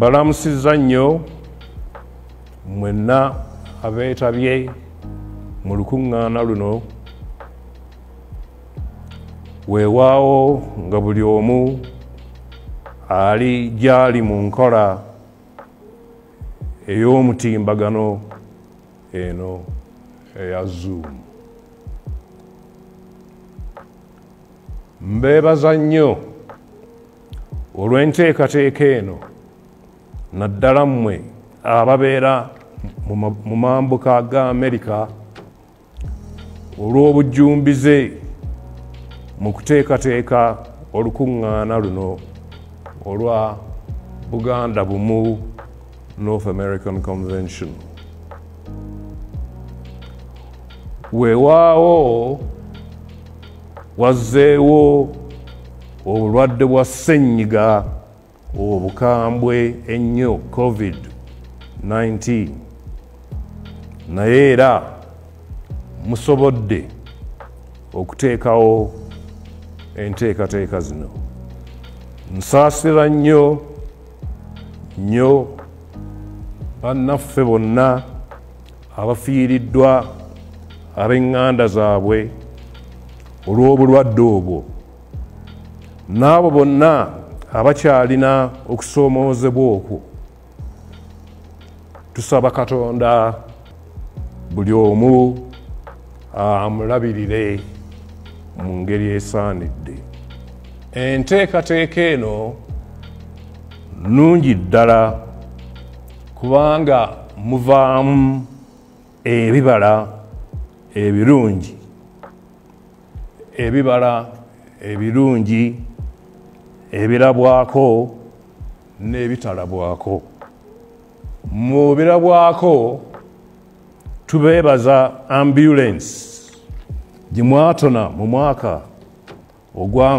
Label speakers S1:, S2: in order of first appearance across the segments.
S1: Mbalamusizza nnyo mwenna abeetabye mu lukuŋŋaana luno, weewaawo nga buli omu ali gy'ali mu nkola ey'omutimbagano eno eya Zoom. Mbeebaza nnyo olw'enteekateeka eno, naddala mmwe ababeera mu mambuka ga Amerika olw'obujjumbize mu kuteekateeka olukuŋŋaana luno olwa Buganda Bumu North American Convention. Weewaawo wazzeewo obulwadde bwa ssenyiga obukambwe ennyo COVID-19, naye era musobodde okuteekawo enteekateeka zino. Nsaasira nnyo bannaffe bonna abafiiriddwa ab'eŋŋanda zaabwe olw'obulwadde obwo, n'abo bonna abakyalina okusoomoozebwa okwo. Tusaba Katonda buli omu amulabirire mu ngeri esaanidde. Enteekateeka eno nnungi ddala kubanga muvaamu ebibala ebirungi, ebirabwako n'ebitalabwako. Mu birabwako tubeebaza ambulance gye mwatona mu mwaka ogwa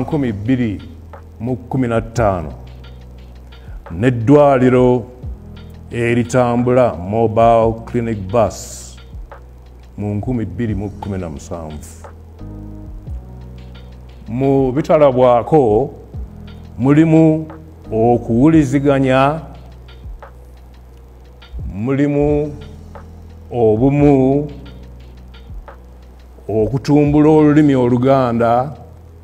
S1: 2015 n'eddwaliro eritambula mobile clinic bus mu 2017. Mu bitalabwako mulimu okuwuliziganya, mulimu obumu, okutumbula olulimi Oluganda,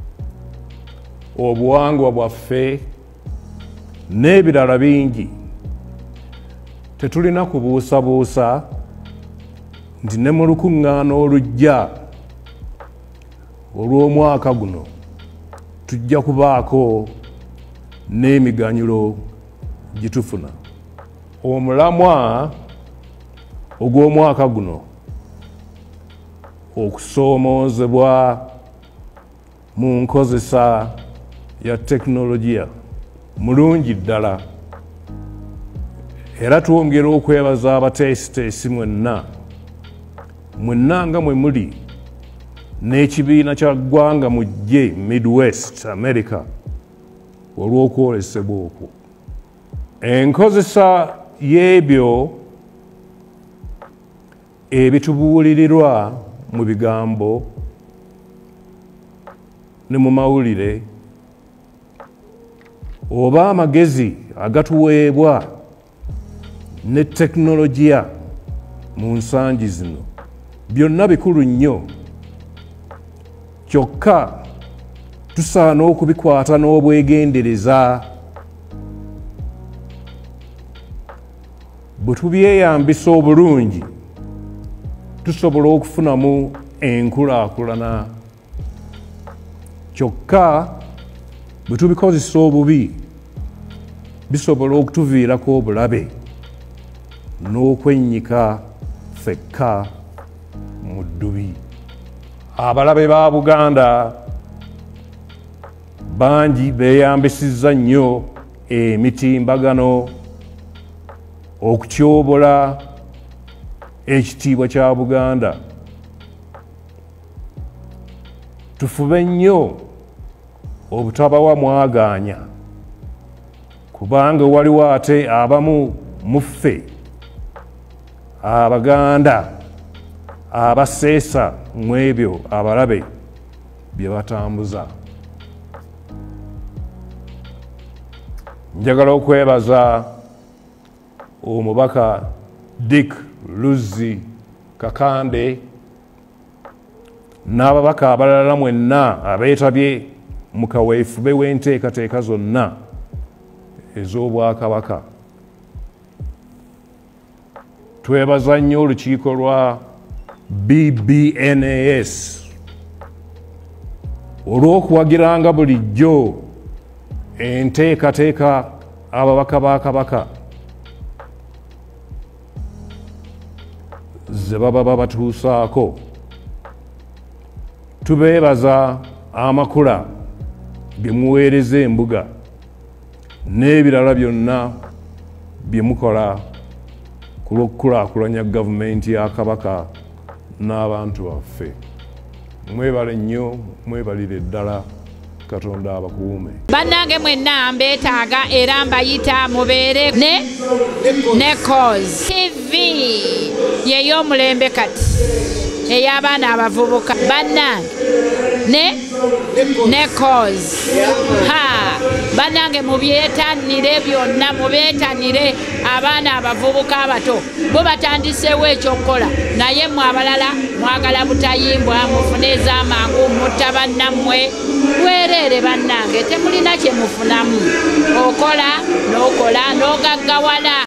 S1: obuwangwa bwaffe n'ebirala bingi. Tetulina kubuusabuusa nti ne mu lukuŋŋaana olujja olw'omwaka guno tujja kubaako n'emiganyulo gye tufuna. Omulamwa ogw'omwaka guno okusoomoozebwa mu nkozesa ya tekinologiya mulungi ddala, era twongera okwebaza abateesiteesi mwenna nga mwe muli n'ekibiina kya ggwanga mujje Midwest America olw'okwolesebwa okwo. Enkozesa y'ebyo ebitubuulirirwa mu bigambo ne mu mawulire oba amagezi agatuweebwa ne tekinologiya mu nsangi zino, byonna bikulu nnyo, kyokka tusaana okubikwata n'obwegendereza. Bwe tubyeyambisa obulungi tusobola okufunamu enkulaakulana, kyokka bwe tubikozesa obubi bisobola okutuviirako obulabe n'okwennyika ffekka mu ddubi. Abalabe ba Buganda bangi beeyambisizza nnyo emitimbagano okutyobola ekitiibwa kya Buganda. Tufube nnyo obutabawa mwagaanya, kubanga waliwo ate abamu mu ffe Abaganda abaseesa mu ebyo abalabe bye batambuza. Njagala okwebaza omubaka Dick Luzzi Kakande n'ababaka abalala mwenna abeetabye mu kaweefube w'enteekateeka zonna ez'Obwakabaka. Twebaza nnyo olukiiko lwa BBNAS olw'okuwagiranga bulijjo enteekateeka ababaka ba Kabaka ze baba batuusaako. Tubeebaza amakula ge muweereza embuga n'ebirala byonna bye mukola ku lw'okukulaakulanya gavumenti ya Kabaka n'abantu baffe. Mwebale nnyo, mwebalire ddala, Katonda abakuume.
S2: Bannange mwenna mbeetaaga era mbayita mubeere NEKOZ TV y'ey'omulembe kati ey'abaana abavubuka. Bannange NEKOZ bannange mubyetanire byonna, mubeetanire abaana abavubuka abato. Bo batandiseewo ekyokukola naye mmwe abalala mwagala butayimbwa mufune ez'amangu mutta bannammwe. Bwereere bannange, temulina kye mufunamu. Okola n'okola n'ogaggawala